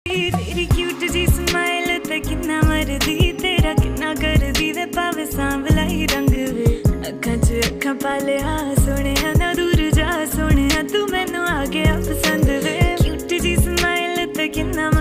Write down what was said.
तेरी क्यूट जी स्माइल ते किन्ना मरदी तेरा किन्ना करदी वे पावे सांवला ही रंग वे अखां च अखां पाले हा सोने ना दूर जा सोने तू मैनू आ गया पसंद वे क्यूट जी स्माइल ते किन्ना